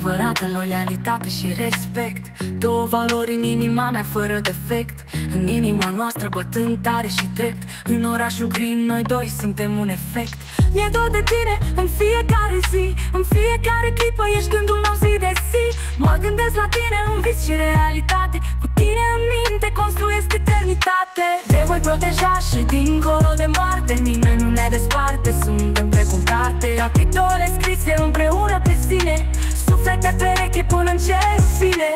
adevărată loialitate și respect, două valori în inima mea fără defect. În inima noastră bătând tare și drept, în orașul green noi doi suntem un efect. Mi-e dor de tine în fiecare zi, în fiecare clipă ești gândul meu zi de zi. Mă gândesc la tine în vis și realitate, cu tine în minte construiesc eternitate. Te voi proteja și dincolo de moarte, nimeni nu ne desparte, suntem precum carte. Capitole scrise împreună pe sine, suflete pereche până în cer fine.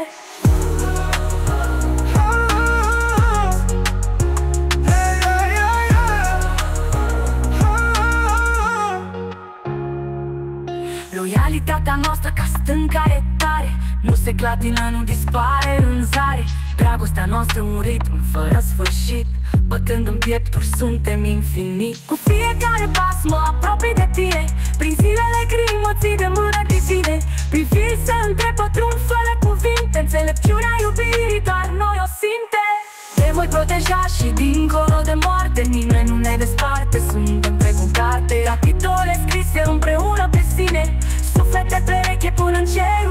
Loialitatea noastră ca stânca e tare, nu se clatină, nu dispare în zare. Dragostea noastră un ritm fără sfârșit, bătând în piepturi suntem infinit. Cu fiecare pas mă apropii de tine, prin zilele gri mă ții de mână divine. Prin vise între pătrund fără cuvinte, înțelepciunea iubirii doar noi o simte. Te voi proteja și dincolo de moarte, nimeni nu ne desparte, suntem precum carte. Capitole scrise împreună pe sine, suflete pereche până în cer